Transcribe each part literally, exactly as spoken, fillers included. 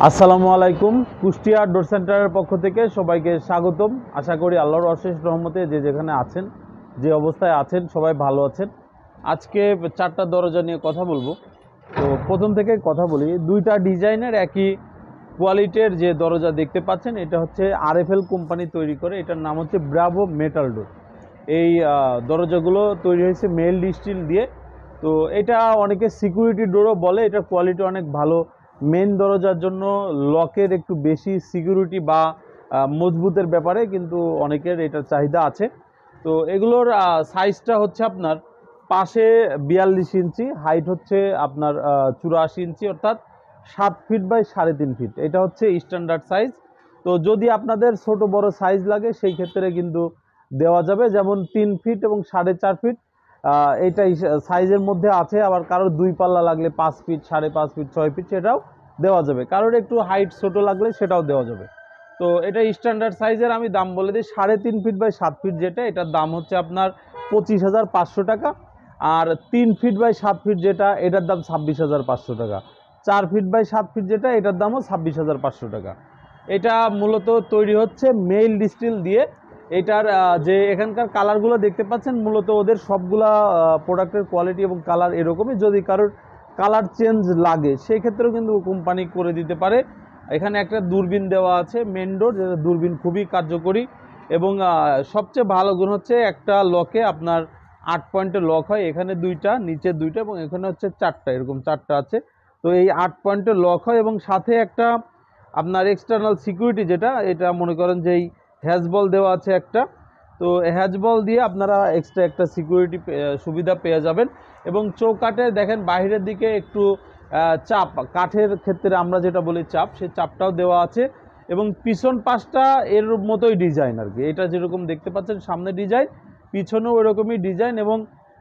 আসসালামু আলাইকুম। কুষ্টিয়া ডোর সেন্টারের পক্ষ থেকে সবাইকে স্বাগতম। আশা করি আল্লাহর অশেষ রহমতে যে যেখানে আছেন, যে অবস্থায় আছেন, সবাই ভালো আছেন। আজকে চারটা দরজা নিয়ে কথা বলবো। তো প্রথম থেকে কথা বলি, দুইটা ডিজাইনের একই কোয়ালিটির যে দরজা দেখতে পাচ্ছেন, এটা হচ্ছে আরএফএল কোম্পানি তৈরি করে। এটার নাম হচ্ছে ব্রাভো মেটাল ডোর। এই দরজাগুলো তৈরি হয়েছে মেইলড স্টিল দিয়ে। তো এটা অনেকে সিকিউরিটি ডোরও বলে। এটার কোয়ালিটি অনেক ভালো। মেন দরজার জন্য লকের একটু বেশি সিকিউরিটি বা মজবুতের ব্যাপারে কিন্তু অনেকের এটার চাহিদা আছে। তো এগুলোর সাইজটা হচ্ছে আপনার পাশে বিয়াল্লিশ ইঞ্চি, হাইট হচ্ছে আপনার চুরাশি ইঞ্চি, অর্থাৎ সাত ফিট বাই সাড়ে তিন ফিট। এটা হচ্ছে স্ট্যান্ডার্ড সাইজ। তো যদি আপনাদের ছোট বড় সাইজ লাগে সেই ক্ষেত্রে কিন্তু দেওয়া যাবে, যেমন তিন ফিট এবং সাড়ে চার ফিট এইটা সাইজের মধ্যে আছে। আবার কারোর দুই পাল্লা লাগলে পাঁচ ফিট, সাড়ে পাঁচ ফিট, ছয় ফিট সেটাও দেওয়া যাবে। কারোর একটু হাইট ছোট লাগলে সেটাও দেওয়া যাবে। তো এটা স্ট্যান্ডার্ড সাইজের আমি দাম বলে দিই। সাড়ে তিন ফিট বাই সাত ফিট যেটা, এটার দাম হচ্ছে আপনার পঁচিশ হাজার পাঁচশো টাকা। আর তিন ফিট বাই সাত ফিট যেটা, এটার দাম ছাব্বিশ হাজার পাঁচশো টাকা। চার ফিট বাই সাত ফিট যেটা, এটার দামও ছাব্বিশ হাজার পাঁচশো টাকা। এটা মূলত তৈরি হচ্ছে মেইল স্টিল দিয়ে। এটার যে এখানকার কালারগুলো দেখতে পাচ্ছেন, মূলত ওদের সবগুলা প্রোডাক্টের কোয়ালিটি এবং কালার এরকমই। যদি কারোর কালার চেঞ্জ লাগে সেই ক্ষেত্রেও কিন্তু কোম্পানি করে দিতে পারে। এখানে একটা দূরবীন দেওয়া আছে মেন ডোর, যেটা দূরবীন খুবই কার্যকরী। এবং সবচেয়ে ভালো গুণ হচ্ছে একটা লকে আপনার আট পয়েন্টের লক হয়। এখানে দুইটা, নিচে দুইটা এবং এখানে হচ্ছে চারটা, এরকম চারটা আছে। তো এই আট পয়েন্টের লক হয় এবং সাথে একটা আপনার এক্সটার্নাল সিকিউরিটি, যেটা এটা মনে করেন যে এই হ্যাজবল দেওয়া আছে একটা। তো হ্যাজবল দিয়ে আপনারা এক্সট্রা একটা সিকিউরিটি সুবিধা পেয়ে যাবেন। এবং চৌকাঠে দেখেন বাইরের দিকে একটু চাপ, কাঠের ক্ষেত্রে আমরা যেটা বলি চাপ, সেই চাপটাও দেওয়া আছে। এবং পিছন পাশটা এর মতোই ডিজাইন আর কি। এটা যেরকম দেখতে পাচ্ছেন সামনে ডিজাইন, পিছনেও এরকমই ডিজাইন। এবং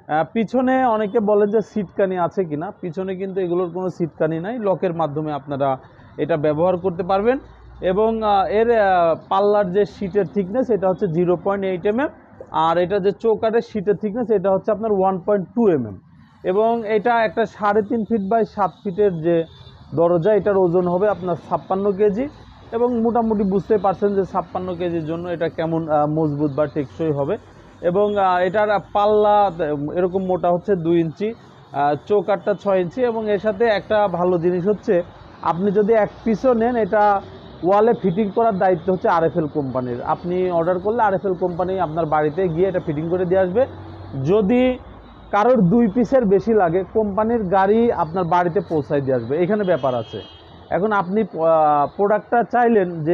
পিছনে অনেকে বলেন যে সিটকানি আছে কিনা, পিছনে কিন্তু এগুলোর কোনো সিটকানি নাই। লকের মাধ্যমে আপনারা এটা ব্যবহার করতে পারবেন। এবং এর পাল্লার যে সিটের থিকনেস, এটা হচ্ছে zero point eight M M. আর এটা যে চৌকাঠের সিটের থিকনেস, এটা হচ্ছে আপনার one point two M M. এবং এটা একটা সাড়ে তিন ফিট বাই সাত ফিটের যে দরজা, এটার ওজন হবে আপনার ছাপ্পান্ন কেজি। এবং মোটামুটি বুঝতে পারছেন যে ছাপ্পান্ন কেজির জন্য এটা কেমন মজবুত বা টেকসই হবে। এবং এটার পাল্লা এরকম মোটা হচ্ছে দুই ইঞ্চি, চৌকাঠটা ছয় ইঞ্চি। এবং এর সাথে একটা ভালো জিনিস হচ্ছে, আপনি যদি এক পিসও নেন, এটা ওয়ালে ফিটিং করার দায়িত্ব হচ্ছে আরএফএল কোম্পানির। আপনি অর্ডার করলে আরএফএল কোম্পানি আপনার বাড়িতে গিয়ে এটা ফিটিং করে দিয়ে আসবে। যদি কারোর দুই পিসের বেশি লাগে, কোম্পানির গাড়ি আপনার বাড়িতে পৌঁছায় দিয়ে আসবে। এখানে ব্যাপার আছে। এখন আপনি প্রোডাক্টটা চাইলেন যে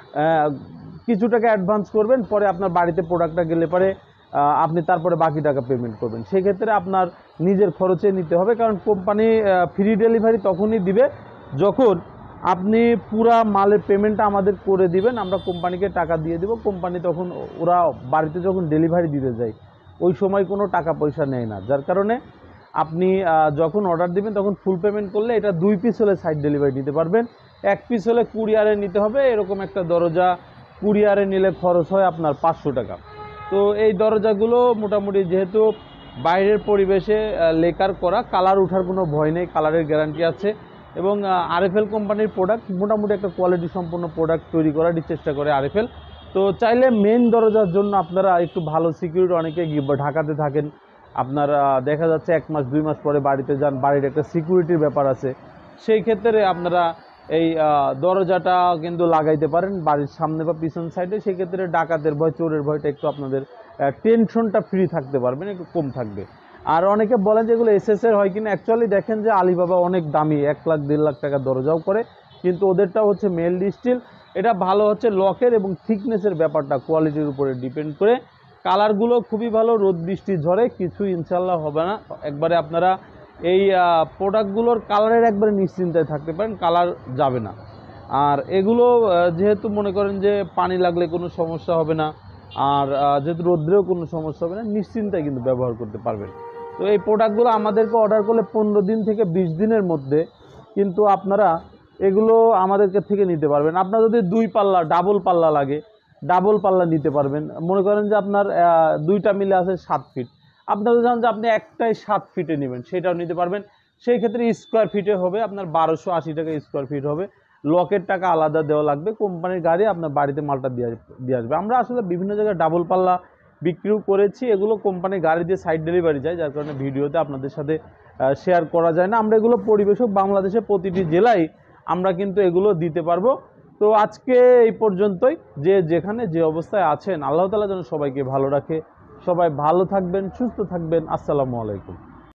কিছু টাকা অ্যাডভান্স করবেন, পরে আপনার বাড়িতে প্রোডাক্টটা গেলে পরে আপনি তারপরে বাকি টাকা পেমেন্ট করবেন। সেক্ষেত্রে আপনার নিজের খরচে নিতে হবে, কারণ কোম্পানি ফ্রি ডেলিভারি তখনই দিবে যখন আপনি পুরা মালের পেমেন্টটা আমাদের করে দিবেন। আমরা কোম্পানিকে টাকা দিয়ে দিব। কোম্পানি তখন ওরা বাড়িতে যখন ডেলিভারি দিতে যায়, ওই সময় কোনো টাকা পয়সা নেয় না। যার কারণে আপনি যখন অর্ডার দিবেন তখন ফুল পেমেন্ট করলে এটা দুই পিস হলে সাইড ডেলিভারি নিতে পারবেন, এক পিস হলে কুরিয়ারে নিতে হবে। এরকম একটা দরজা কুরিয়ারে নিলে খরচ হয় আপনার পাঁচশো টাকা। তো এই দরজাগুলো মোটামুটি যেহেতু বাইরের পরিবেশে লেকার করা, কালার ওঠার কোনো ভয় নেই, কালারের গ্যারান্টি আছে। এবং আরএফএল কোম্পানির প্রোডাক্ট মোটামুটি একটা কোয়ালিটি সম্পন্ন প্রোডাক্ট তৈরি করারই চেষ্টা করে আরএফএল। তো চাইলে মেন দরজার জন্য আপনারা একটু ভালো সিকিউরিটি, অনেকে ঢাকাতে থাকেন, আপনার দেখা যাচ্ছে এক মাস দুই মাস পরে বাড়িতে যান, বাড়ির একটা সিকিউরিটির ব্যাপার আছে, সেই ক্ষেত্রে আপনারা এই দরজাটা কিন্তু লাগাইতে পারেন বাড়ির সামনে বা পিছন সাইডে। সেক্ষেত্রে ডাকাতের ভয়, চোরের ভয়টা একটু আপনাদের টেনশনটা ফ্রি থাকতে পারবেন, একটু কম থাকবে। আর অনেকে বলেন যে এগুলো এসএসের হয় কিনা, অ্যাকচুয়ালি দেখেন যে আলিবাবা অনেক দামি, এক লাখ দেড় লাখ টাকা দরজাও করে, কিন্তু ওদেরটা হচ্ছে মেইলড স্টিল। এটা ভালো হচ্ছে লকের এবং থিকনেসের ব্যাপারটা কোয়ালিটির উপরে ডিপেন্ড করে। কালারগুলো খুবই ভালো, রোদ বৃষ্টি ঝড়ে কিছু ইনশাল্লাহ হবে না। একবারে আপনারা এই প্রোডাক্টগুলোর কালারের একবারে নিশ্চিন্তায় থাকতে পারেন, কালার যাবে না। আর এগুলো যেহেতু মনে করেন যে পানি লাগলে কোনো সমস্যা হবে না, আর যেহেতু রোদ্রেও কোনো সমস্যা হবে না, নিশ্চিন্তায় কিন্তু ব্যবহার করতে পারবেন। তো এই প্রোডাক্টগুলো আমাদেরকে অর্ডার করলে পনেরো দিন থেকে বিশ দিনের মধ্যে কিন্তু আপনারা এগুলো আমাদেরকে থেকে নিতে পারবেন। আপনার যদি দুই পাল্লা ডাবল পাল্লা লাগে, ডাবল পাল্লা নিতে পারবেন। মনে করেন যে আপনার দুইটা মিলে আছে সাত ফিট, আপনারা জানেন যে আপনি একটাই সাত ফিটে নেবেন, সেটাও নিতে পারবেন। সেই ক্ষেত্রে স্কোয়ার ফিটে হবে আপনার বারোশো আশি টাকা স্কোয়ার ফিট হবে। লকের টাকা আলাদা দেওয়া লাগবে, কোম্পানির গাড়ি আপনার বাড়িতে মালটা দিয়ে দিয়ে আসবে। আমরা আসলে বিভিন্ন জায়গায় ডাবল পাল্লা বিক্রিও করেছি, এগুলো কোম্পানির গাড়ি দিয়ে সাইড ডেলিভারি যায়, যার কারণে ভিডিওতে আপনাদের সাথে শেয়ার করা যায় না। আমরা এগুলো পরিবেশক বাংলাদেশের প্রতিটি জেলায় আমরা কিন্তু এগুলো দিতে পারবো। তো আজকে এই পর্যন্তই। যে যেখানে যে অবস্থায় আছেন, আল্লাহ তাআলা যেন সবাইকে ভালো রাখে। সবাই ভালো থাকবেন, সুস্থ থাকবেন। আসসালামু আলাইকুম।